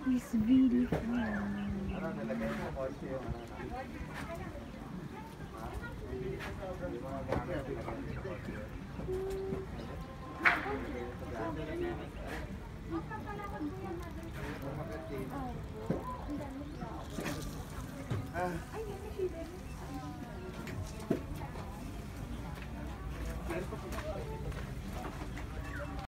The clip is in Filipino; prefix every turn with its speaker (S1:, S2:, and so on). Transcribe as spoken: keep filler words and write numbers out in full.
S1: It's really fun.
S2: Ano, nalagay mo mo yung ano na. Ah.